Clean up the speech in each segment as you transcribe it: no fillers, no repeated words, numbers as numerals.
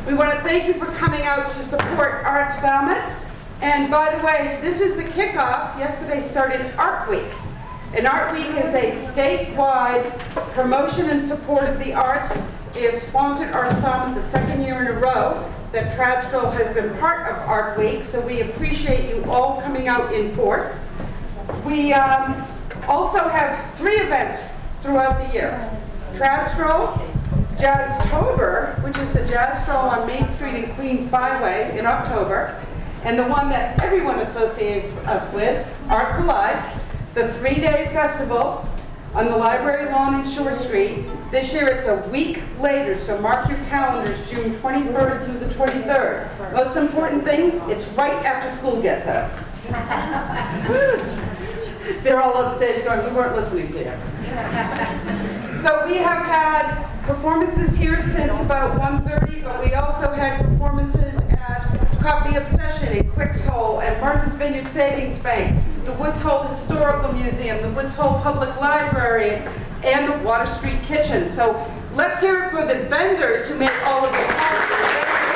We want to thank you for coming out to support Arts Falmouth. And by the way, this is the kickoff. Yesterday started Art Week. And Art Week is a statewide promotion and support of the arts. They have sponsored Arts Falmouth the second year in a row that Stroll has been part of Art Week, so we appreciate you all coming out in force. We also have 3 events throughout the year. Stroll, Jazztober, which is the Jazz Stroll on Main Street in Queens Byway in October, and the one that everyone associates us with, Arts Alive, the 3-day festival on the library lawn in Shore Street. This year it's a week later, so mark your calendars, June 21st through the 23rd. Most important thing, it's right after school gets out. They're all on stage going, we weren't listening to you. So we have had performances here since about 1:30, but we also had performances at Coffee Obsession in Quicks Hole and Martha's Vineyard Savings Bank, the Woods Hole Historical Museum, the Woods Hole Public Library, and the Water Street Kitchen. So let's hear it for the vendors who make all of this possible.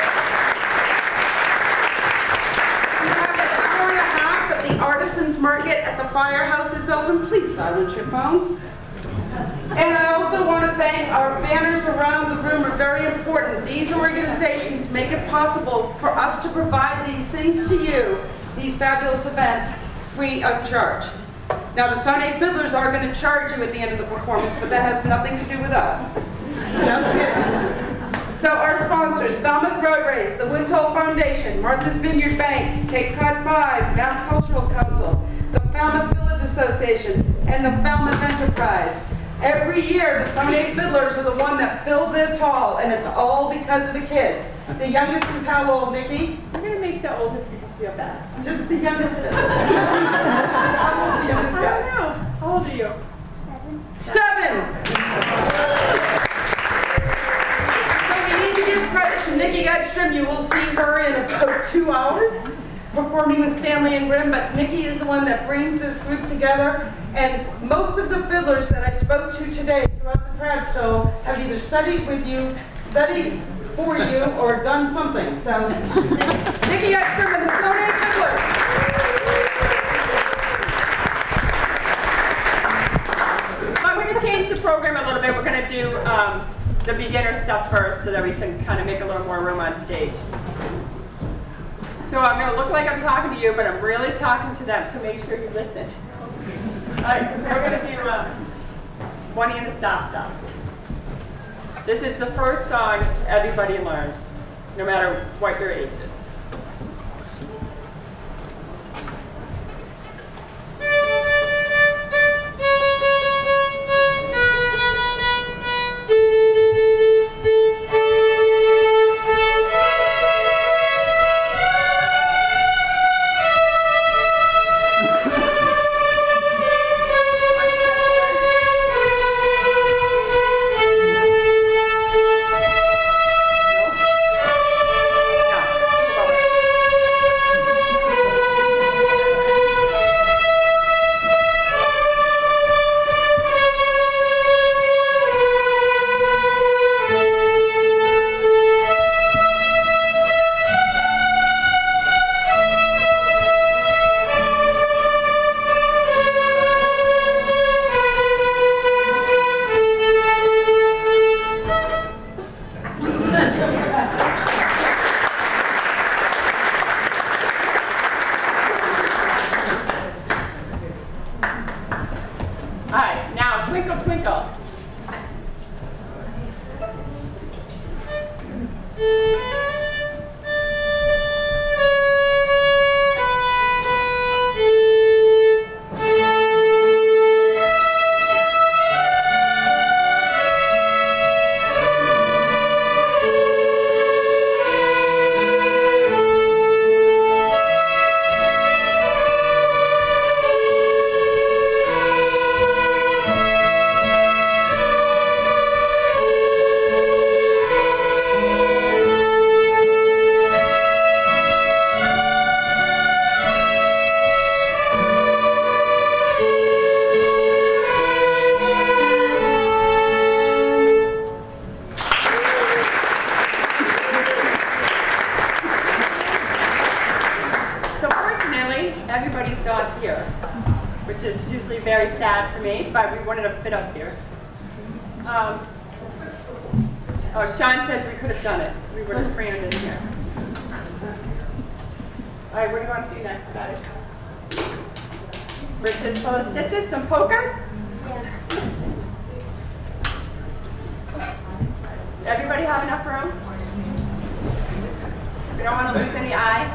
We have an hour and a half at the Artisans Market at the Firehouse is open. Please silence your phones. And I also want to thank our banners around the room are very important. These organizations make it possible for us to provide these things to you, these fabulous events, free of charge. Now the Sonnay Fiddlers are going to charge you at the end of the performance, but that has nothing to do with us. Just kidding. So our sponsors, Falmouth Road Race, the Woods Hole Foundation, Martha's Vineyard Bank, Cape Cod 5, Mass Cultural Council, the Falmouth Village Association, and the Falmouth Enterprise. Every year, the Sonnay Fiddlers are the one that fill this hall, and it's all because of the kids. The youngest is how old, Nikki? I'm going to make the older people feel bad. Just the youngest fiddler. How old's the youngest guy? I don't know. How old are you? 7. So we need to give credit to Nikki Edstrom. You will see her in about 2 hours performing with Stanley and Grimm, but Nikki is the one that brings this group together. And most of the fiddlers that I spoke to today throughout the Stroll have either studied with you, studied for you, or done something. So, Nikki Edstrom and the Sonnay Fiddlers. I'm going to change the program a little bit. We're going to do the beginner stuff first so that we can kind of make a little more room on stage. So I'm going to look like I'm talking to you, but I'm really talking to them, so make sure you listen. All right, so we're going to do One Hand Stop Stop. This is the first song everybody learns, no matter what your age is. everybody's not here, which is usually very sad for me, but we wanted to fit up here. Oh, Sean says we could have done it. We would have crammed in here. All right, what do you want to do next, guys? We're just full of stitches, some polkas? Yeah. Everybody have enough room? We don't want to lose any eyes.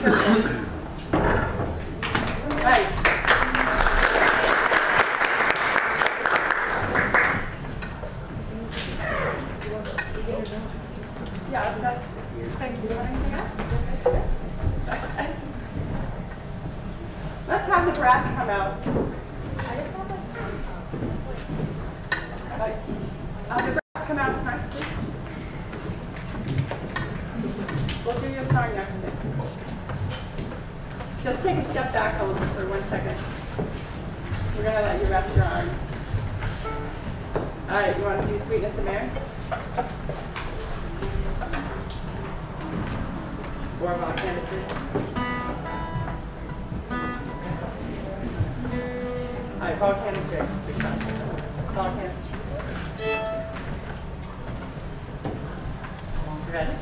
careful. Right. Yeah, that's your thing. Do you want anything else? Let's have the brats come out. The brats come out, huh? We'll do your song next week. Just take a step back a little bit for 1 second. We're going to let you rest your arms. All right, you want to do Sweetness of Mary? Or Volcanic Tree? All right, Volcanic Tree. Volcanic Tree. Ready?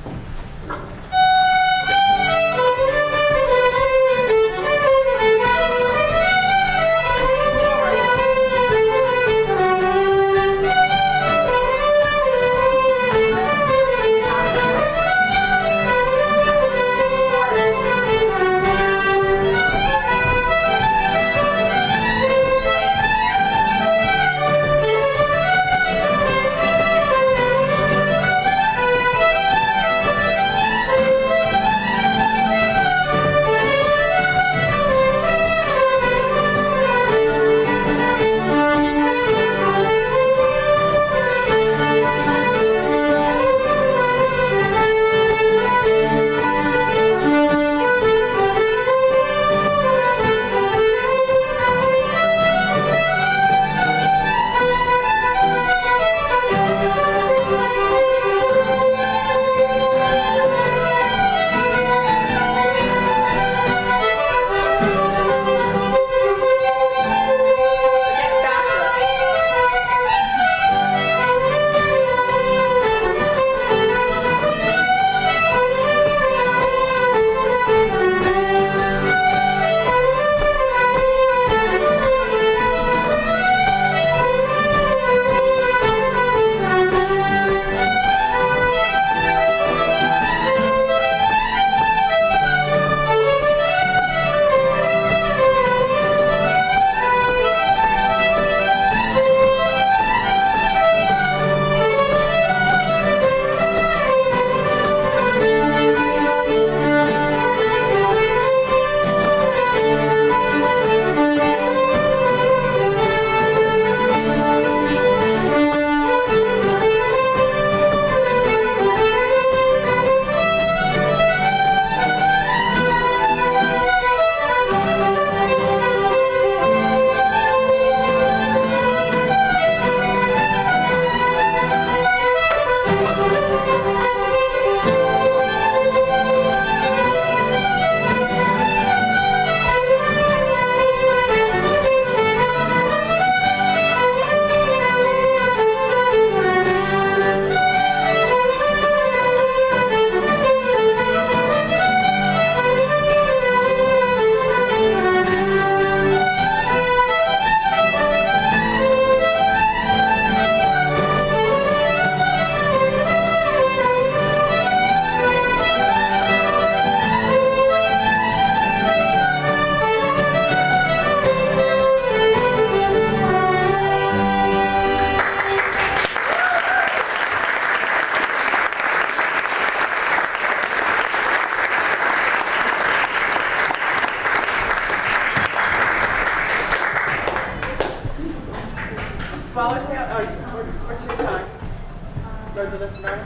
Swallowtail, oh, what's your song? Road to the Smart?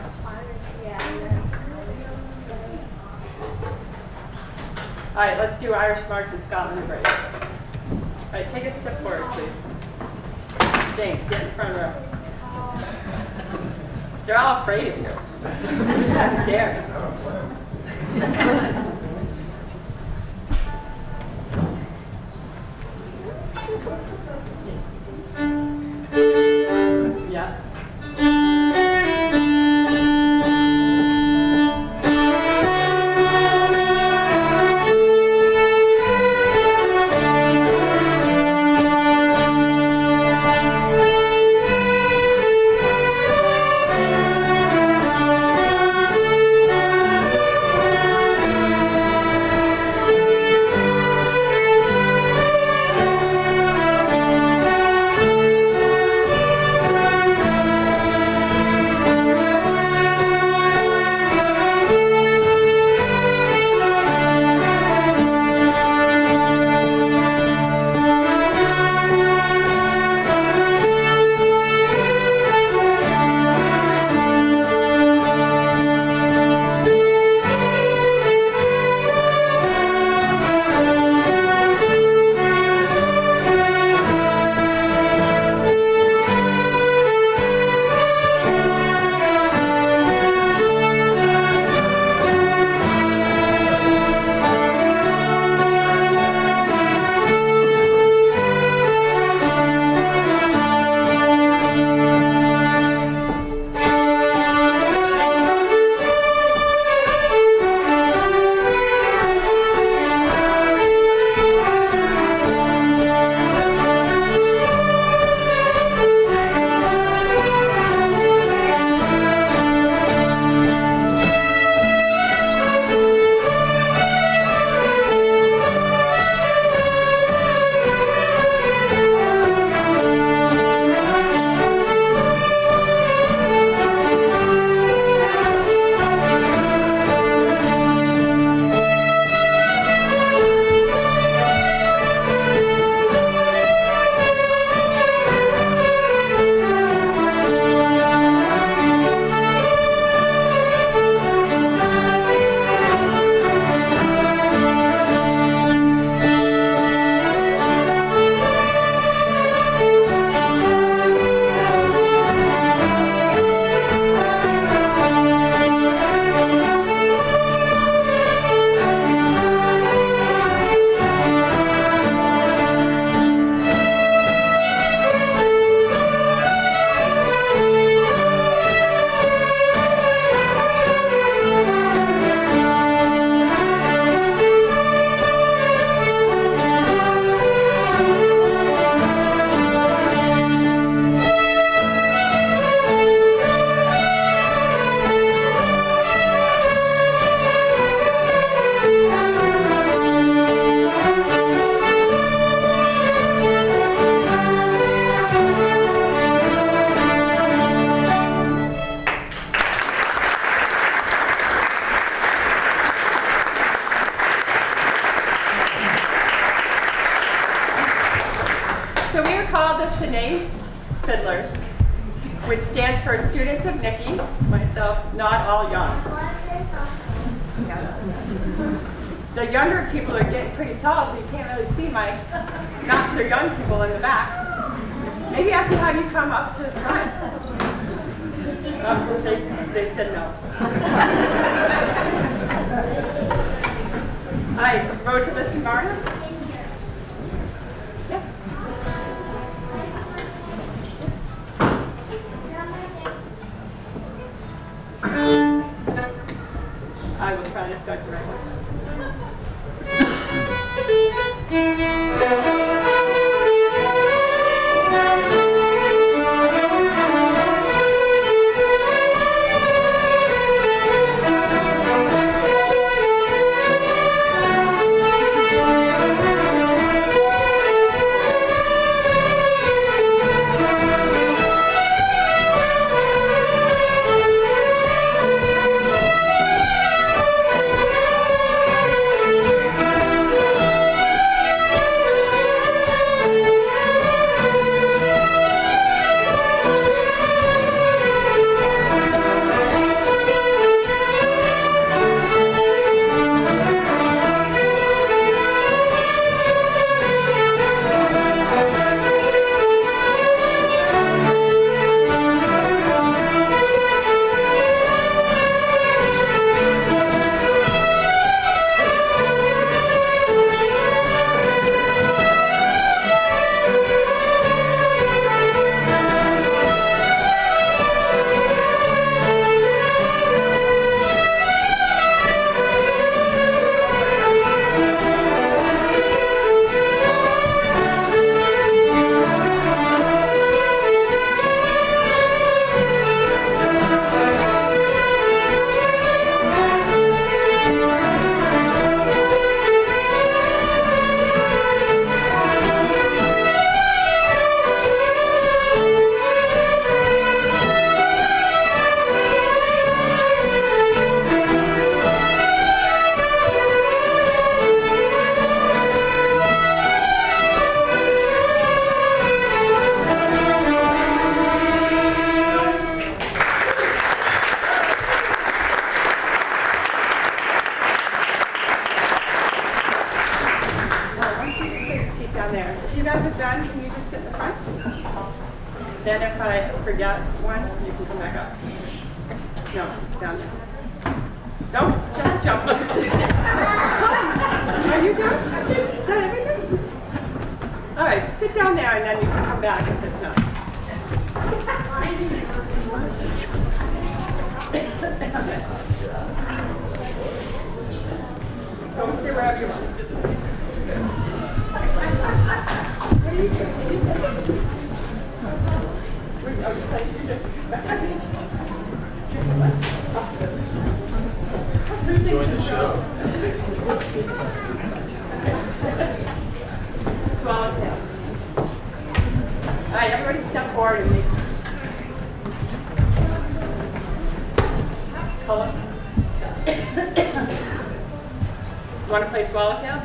All right, let's do Irish March in Scotland and Brave. All right, take a step forward, please. James, get in front row. They're all afraid of you. You're so scared. Yeah. called the Sonnay Fiddlers, which stands for Students of Nikki, myself, not all young. The younger people are getting pretty tall, so you can't really see my not so young people in the back. Maybe I should have you come up to the front. They said no. Hi, Road to Liston Barnum? Yeah. I will try to start correctly. Then if I forget one, you can come back up. No, it's down there. Don't just jump. Come. Are you done? Is that everything? All right, sit down there and then you can come back if it's not. Go sit wherever you want. What are you doing? Enjoy the show. Swallowtail. All right, everybody step forward and make color. You want to play Swallowtail?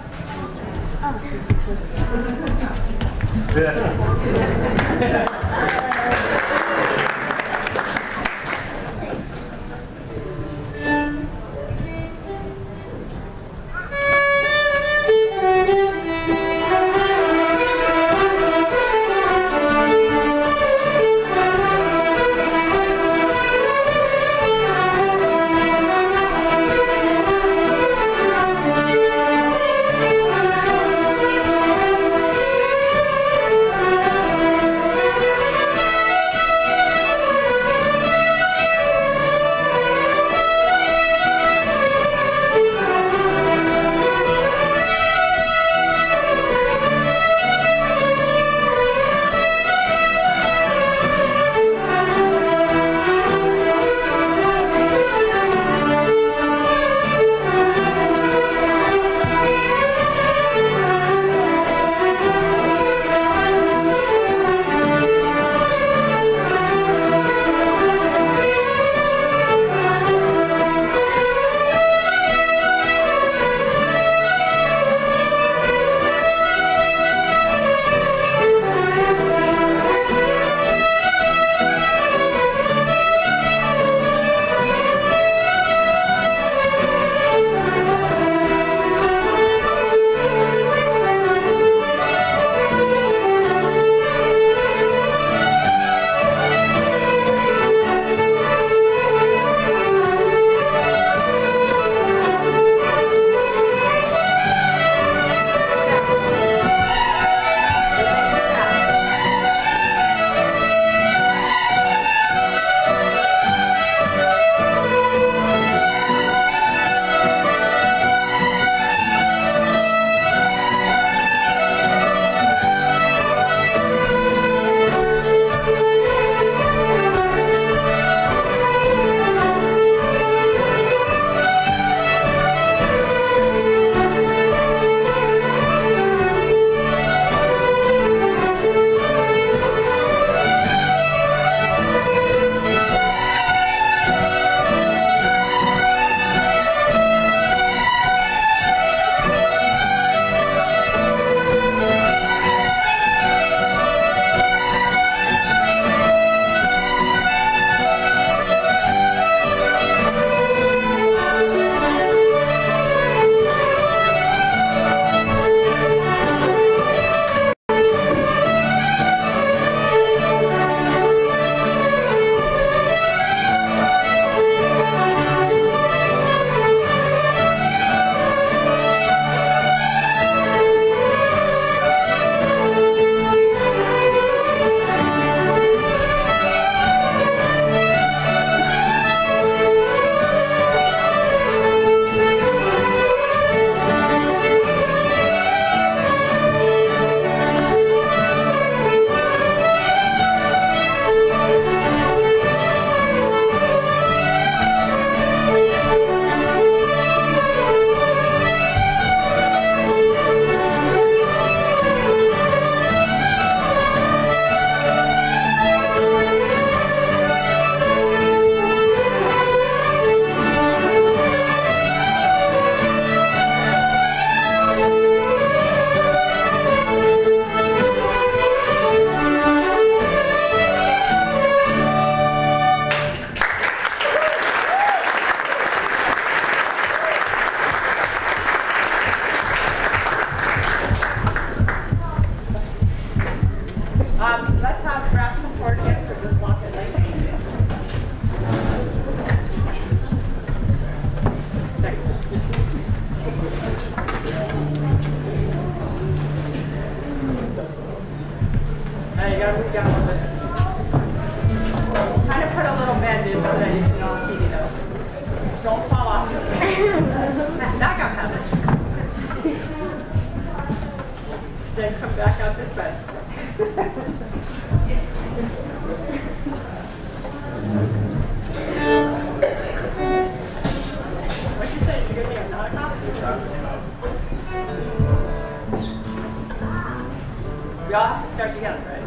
We all have to start together, right?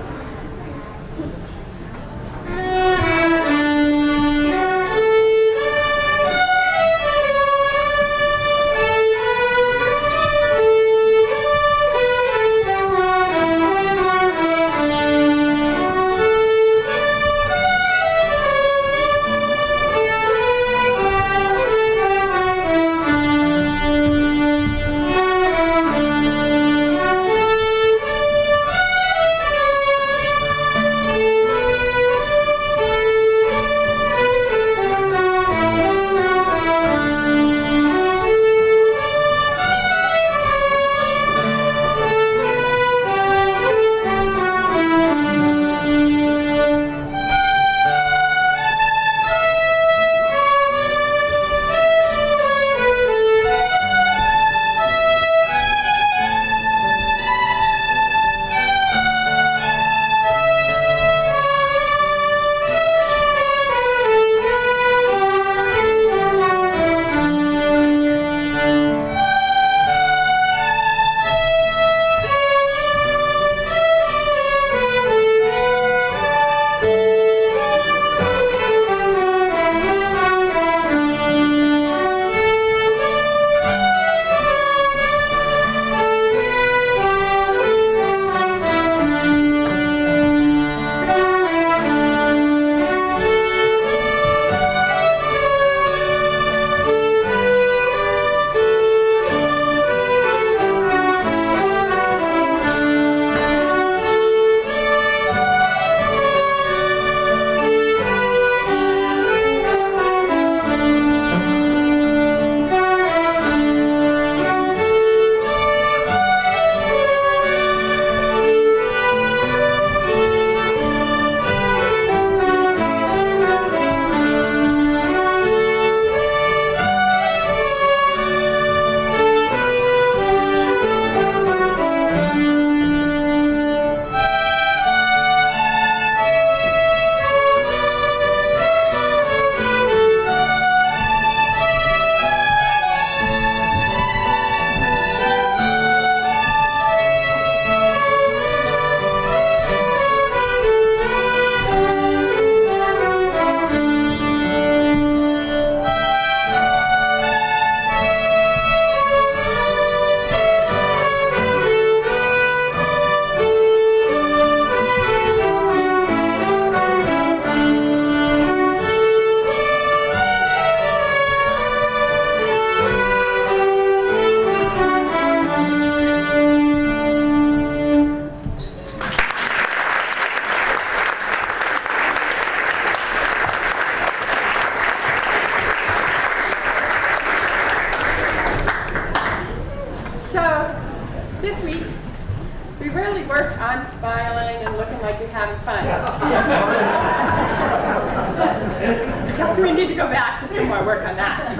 Because we need to go back to some more work on that.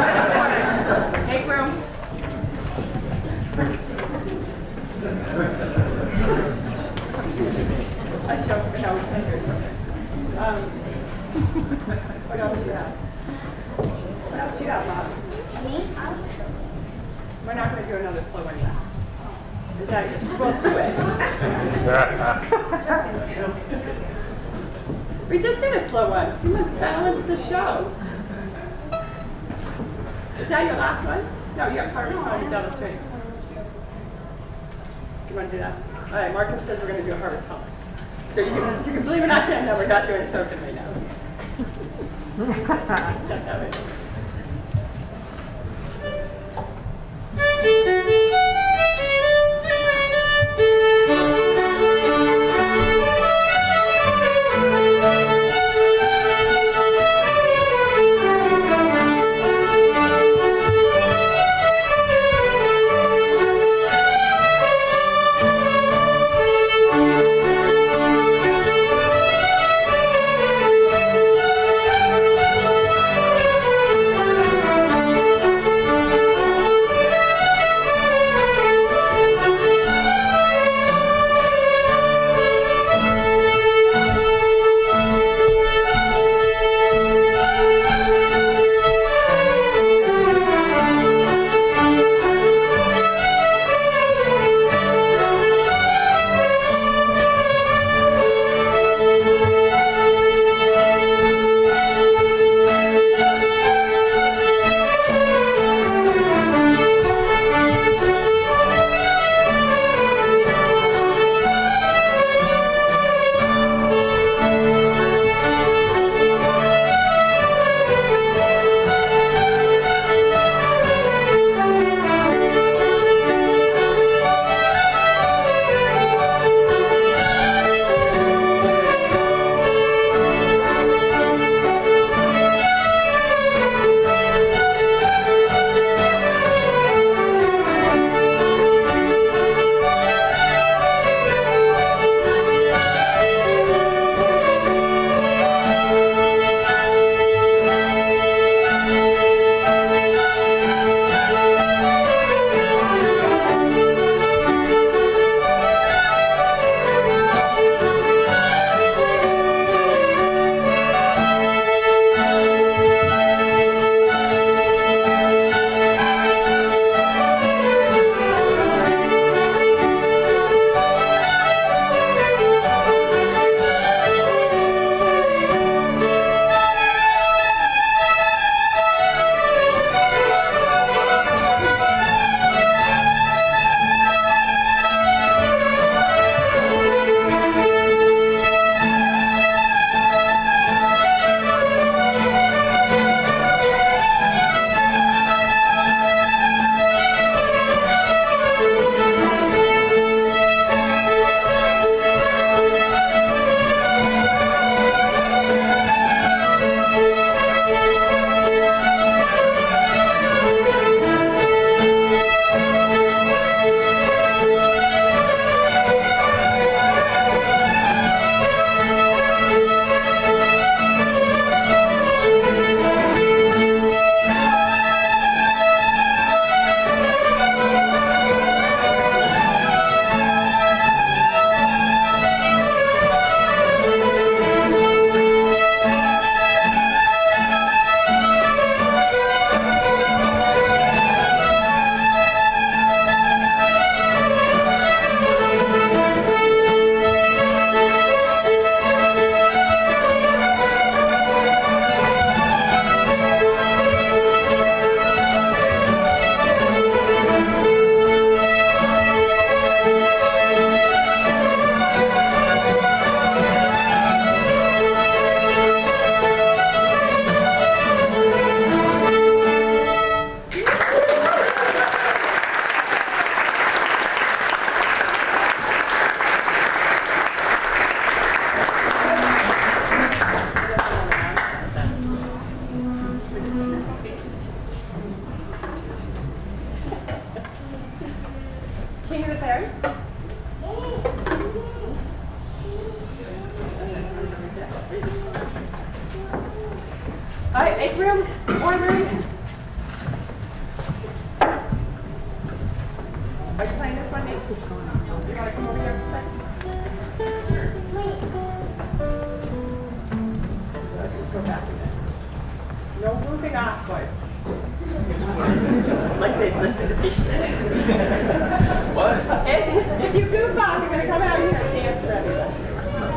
Make room. I show how what else do you have? What else do you have, Ross? Me? We're not going to do another slow one yet. Is that, well, do it. We just did a slow one. You must balance the show. Is that your last one? No, you have Harvest Home down the street. You want to do that? All right, Marcus says we're going to do a Harvest Home. So you can believe it or not, no, we're not doing a show today now. Step that way. with theirs. All right, 8th room, boardroom. Are you playing this one, Nate? You want to come over here for a second? Let's go back a bit. No goofing off, boys. Like they've listened to me. What? If you goof off, you're going to come out here and dance for everybody.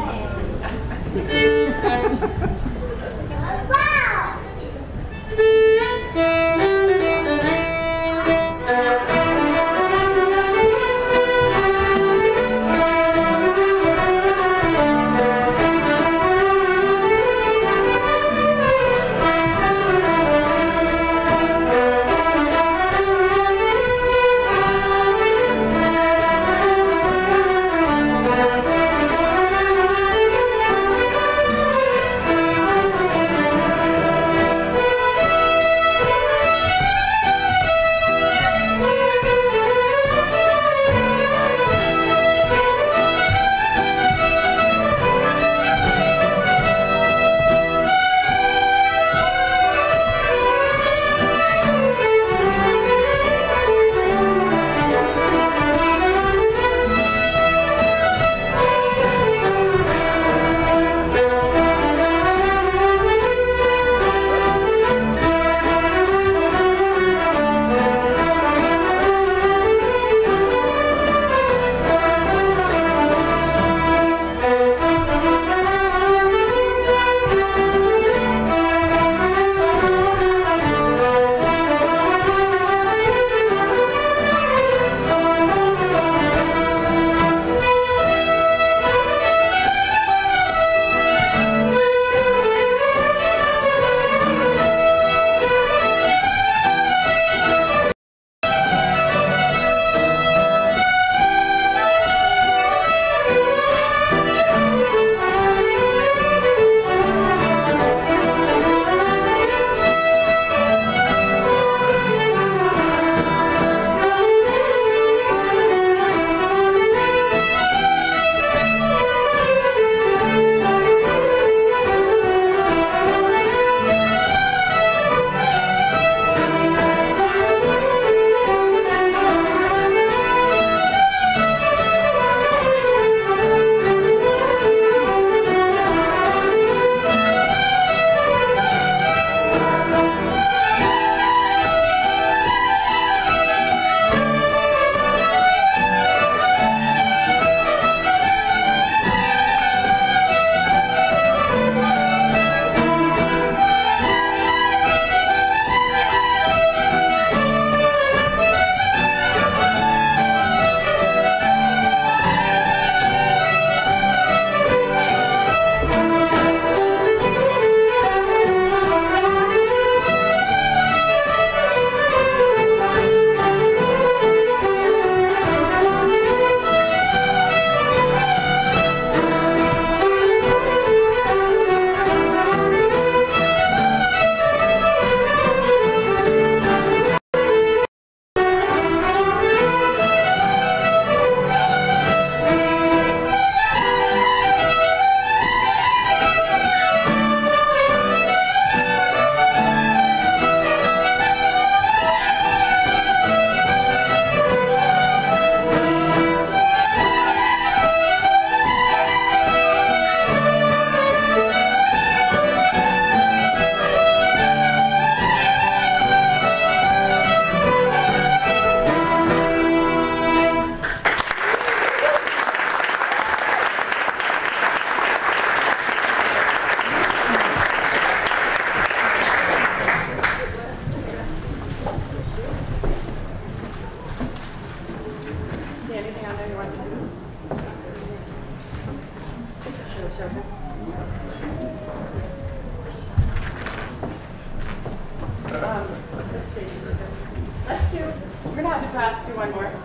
Let's do one more.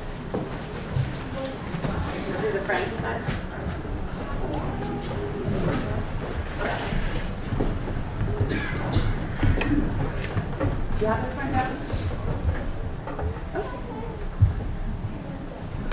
Do the friends side. You have this one, Travis? Oh.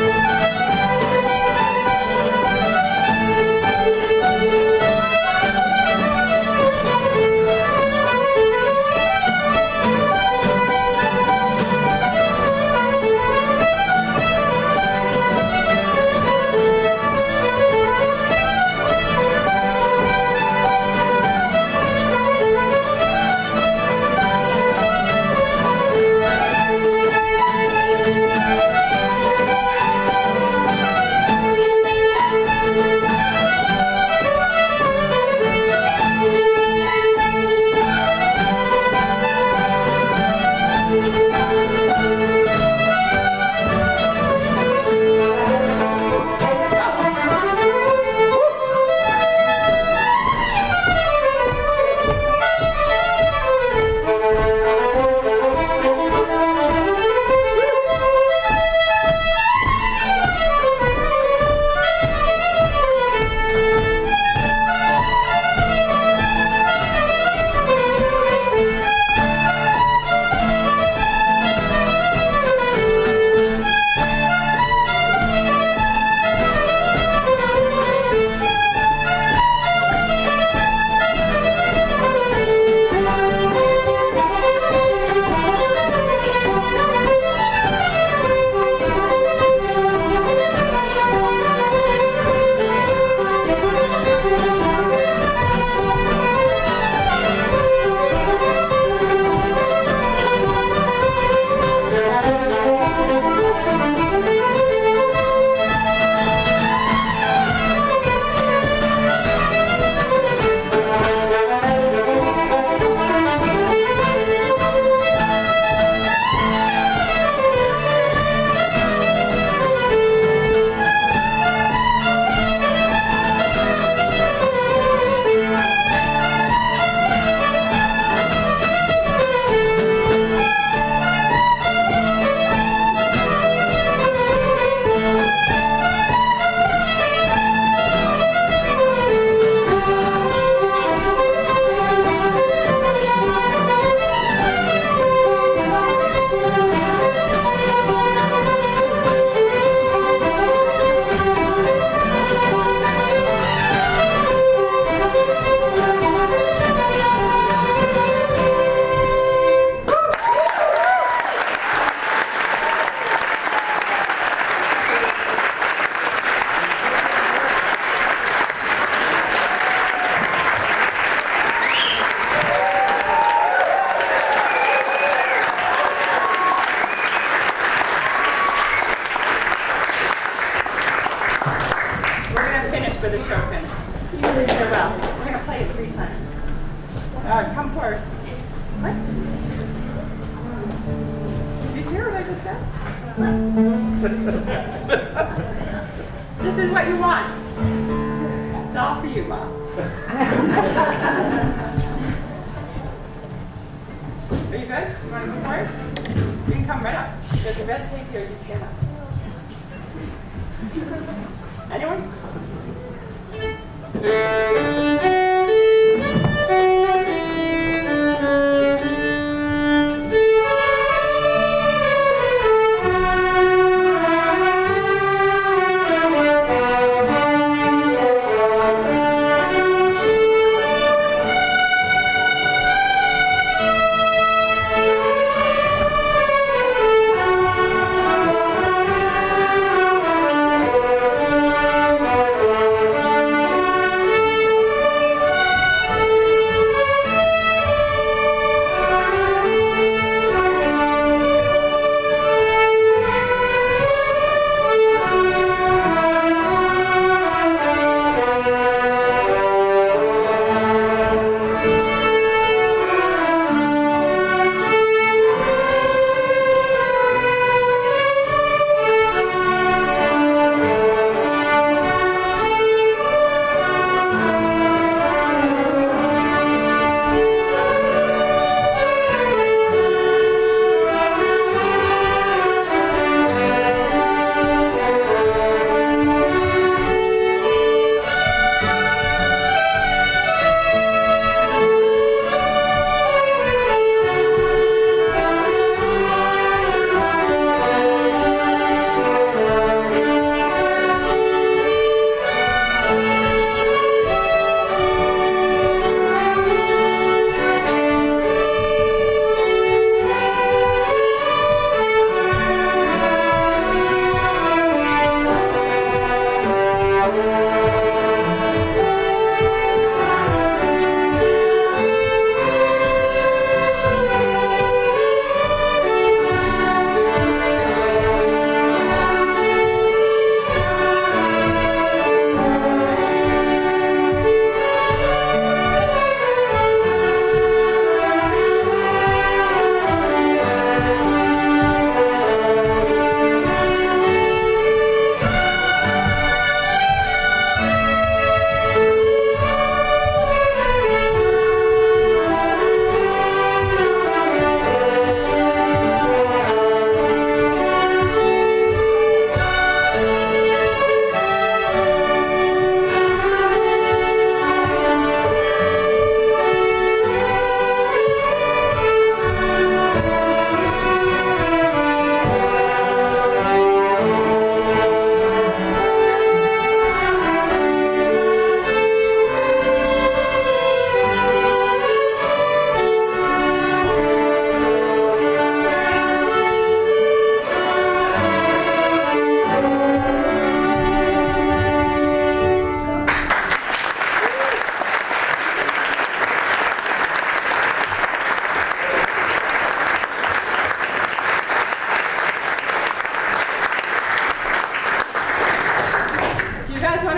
for the Chopin. You did so well. We're going to play it 3 times. Come first. What? Did you hear what I just said? This is what you want. It's all for you, boss. Are you good? You want to go for it? You can come right up. There's a red tape here. You stand up. Anyone?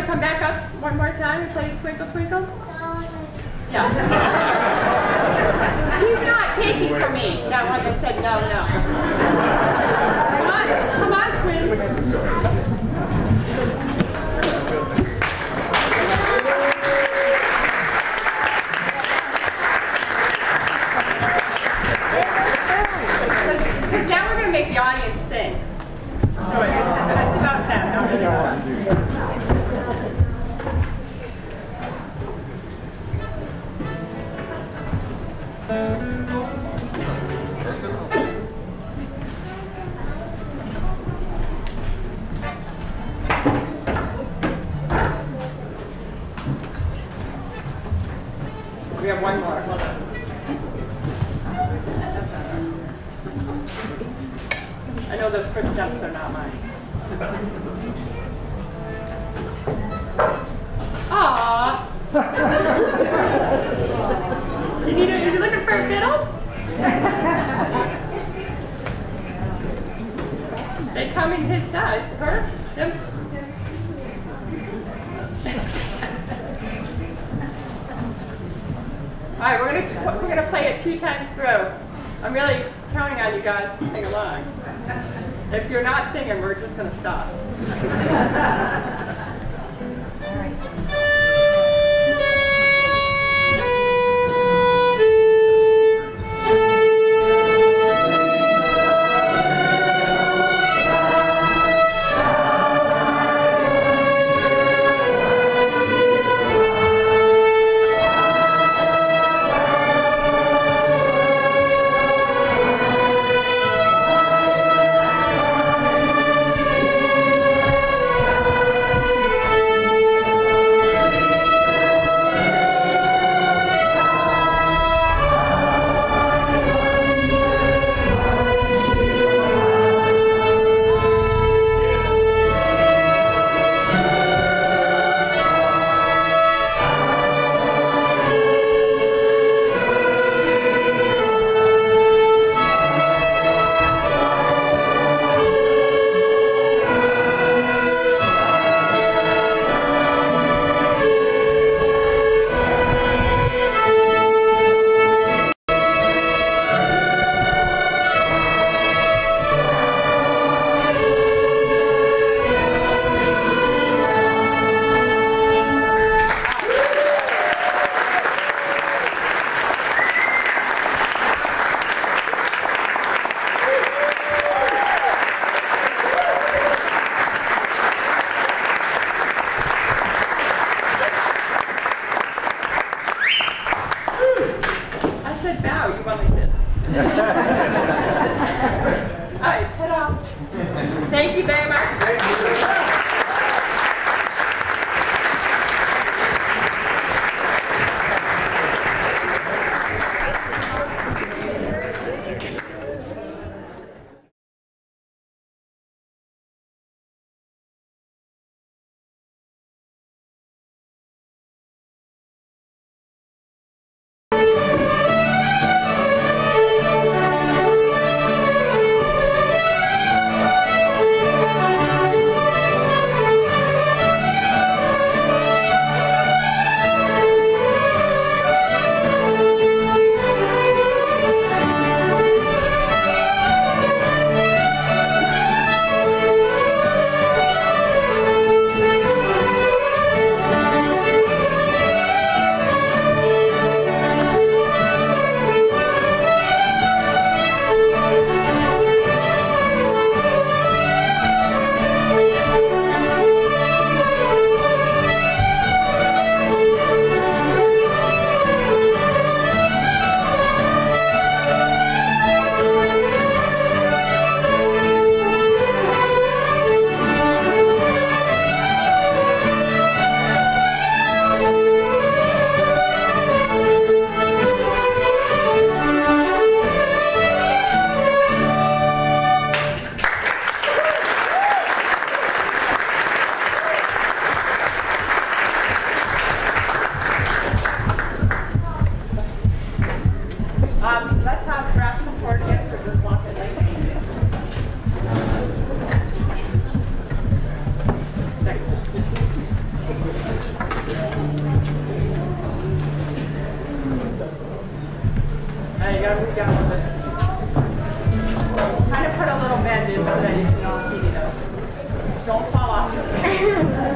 come back up one more time and play Twinkle Twinkle? Yeah. She's not taking from me, that one that said no, no. Come on, twins. Because now we're going to make the audience sing. So it's about them, not really about us. We have one more. Hold on. I know those footsteps are not mine. Aww. Are you looking for a fiddle? They come in his size. Her? Them? All right, we're gonna play it 2 times through. I'm really counting on you guys to sing along. If you're not singing, we're just gonna stop.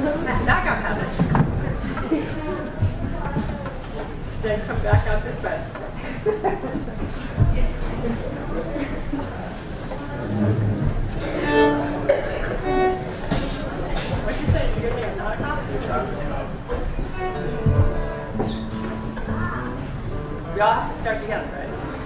Back up, Heather. Then come back out this way. What you say? You're going to not a cop? We all have to start together, right?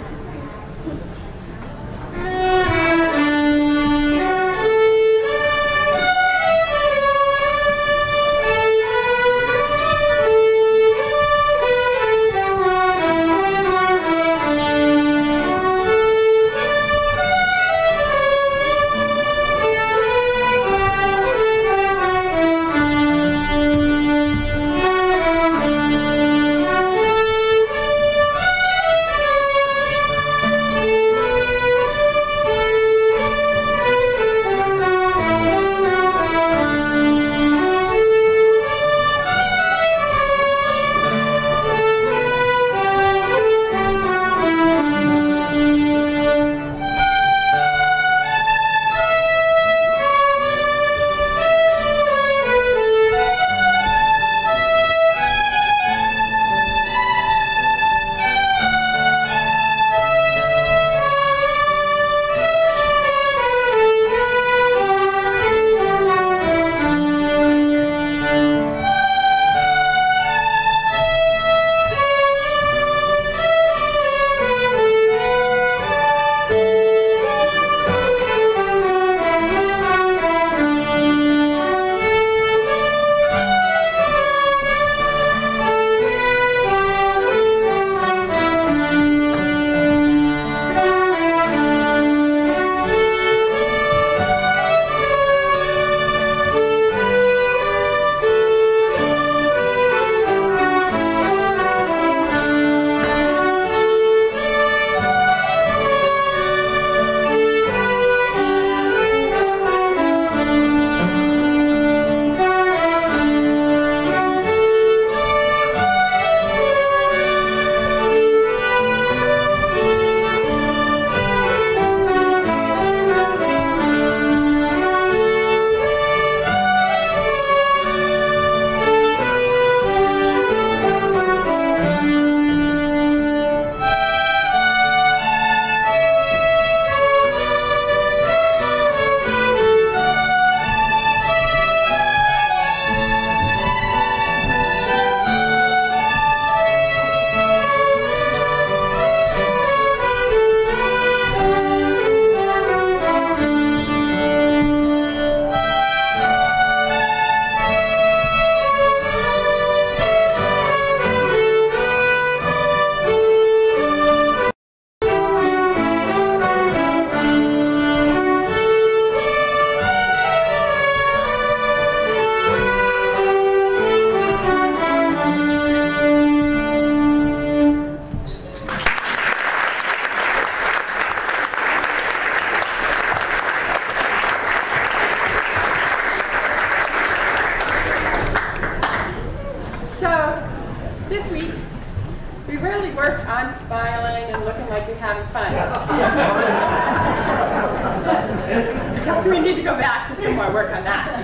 Guess we need to go back to some more work on that.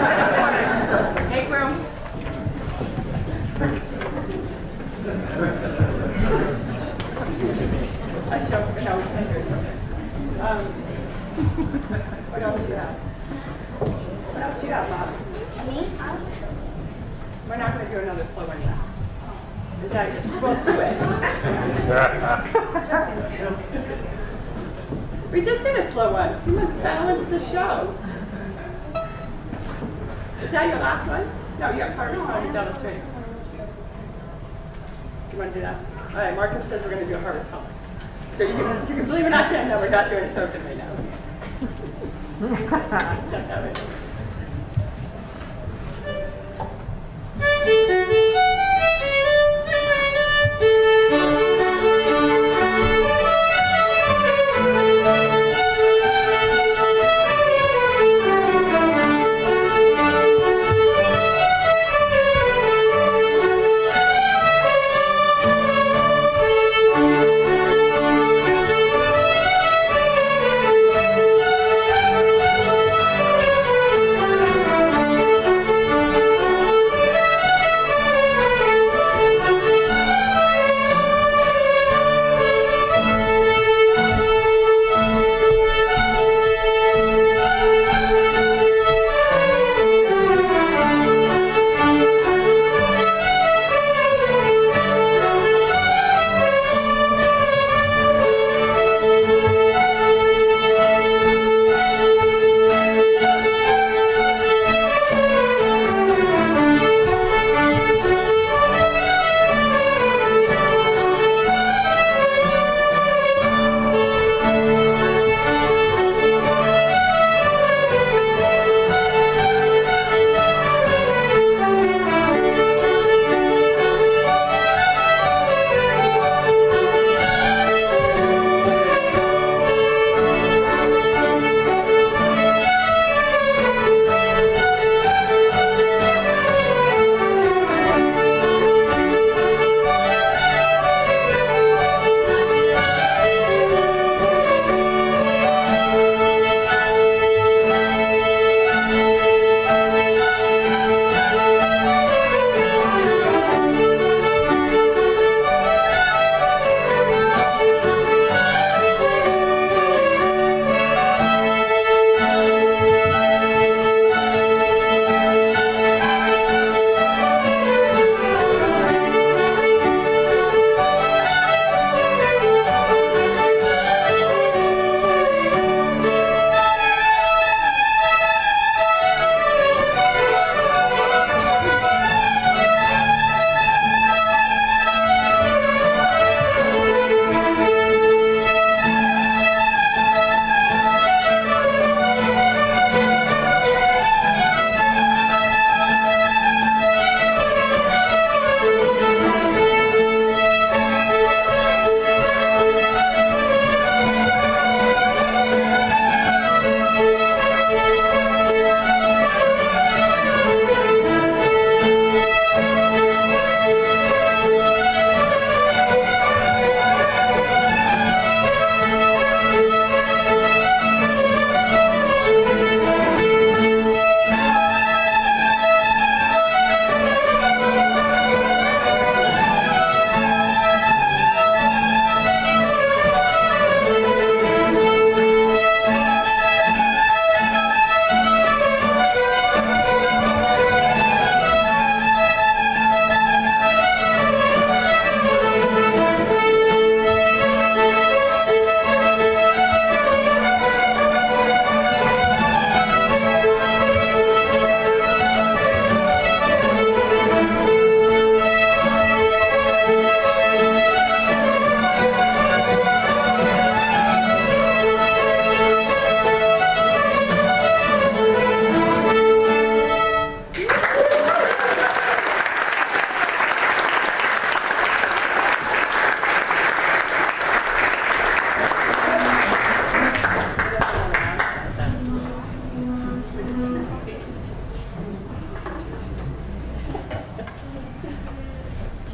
Make room. I show how we can do something. What else do you have? What else do you have, Bob? Me? We're not going to do another slow one yet. Is that, well, do it. We just did a slow one. You must balance the show. Is that your last one? No, you have Harvest Home down the street. You want to do that? All right, Marcus says we're going to do a Harvest Home. So you can believe it or not, no, we're not doing a show right now. Step that way.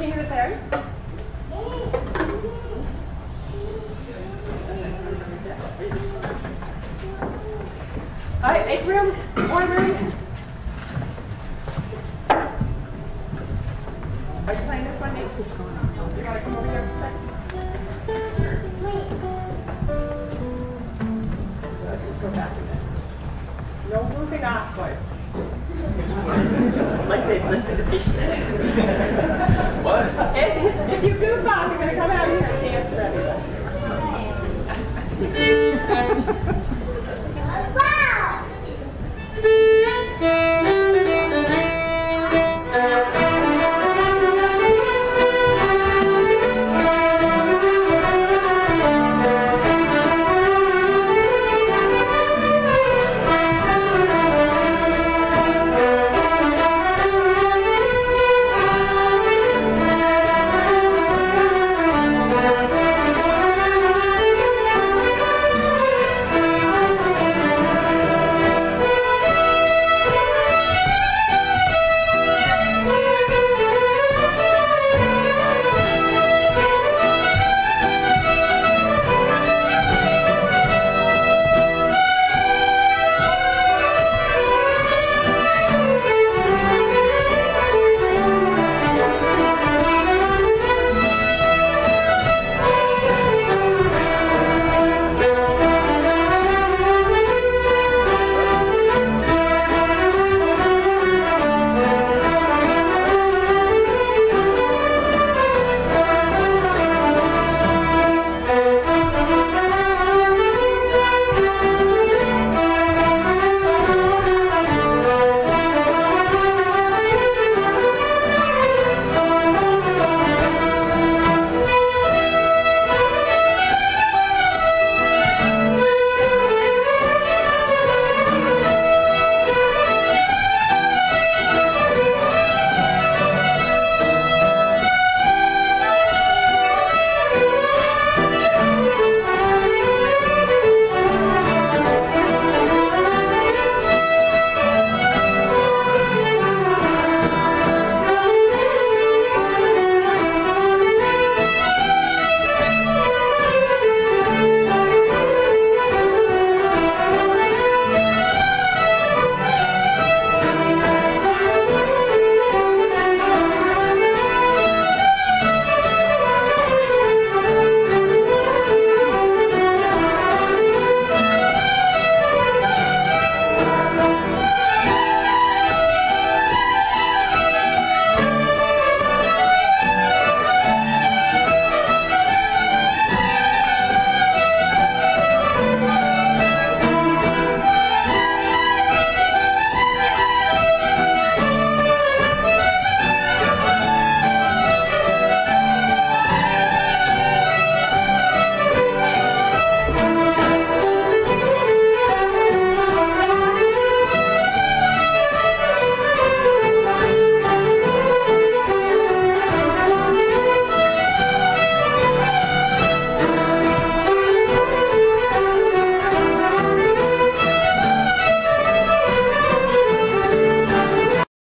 King of the Fairies? All right, atrium, boardroom. Are you playing this one, Nate? You want to come over here for a second? Let's just go back a minute. No moving off, boys. Like they've listened to me.